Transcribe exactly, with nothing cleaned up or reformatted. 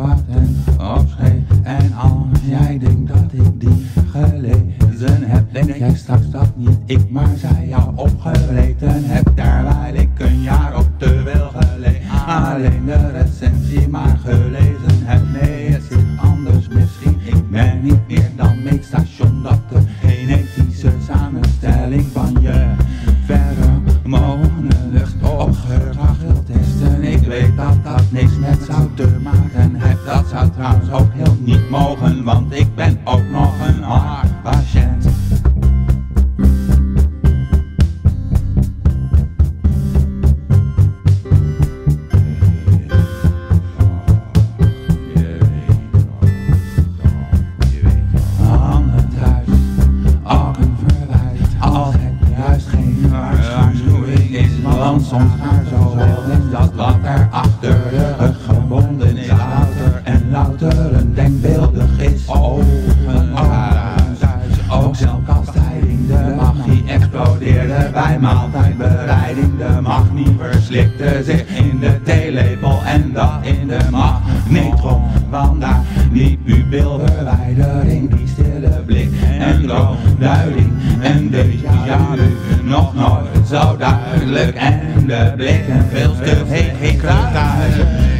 wachten opschreef. En als jij denkt dat ik die gelezen heb, denk jij straks dat niet ik, maar zij jou opgelezen heb. Terwijl ik een jaar op te veel geleden alleen de recensie maar gelezen heb. Nee, het zit anders misschien. Ik ben niet meer dan meetstation, dat de genetische samenstelling van je pheromonenlucht op gedrag wil testen. Ik weet dat dat niks met zout te maken heeft. Dat zou trouwens ook heel niet mogen, want ik ben ook nog een hartpatiënt. Want soms maar zo wel is dat wat er achter de rug gebonden is louter en louter een denkbeeldig is. Ogen thuis, ook zelfkastijding. De magie explodeerde bij maaltijdbereiding. De magnie verslikte zich in de theelepel en dat in de magnetron. Vandaar die pupilverwijdering, die stille blik en droomduiding en déjà vu. Nog nooit zo duidelijk en de blikken veel te veel thuis.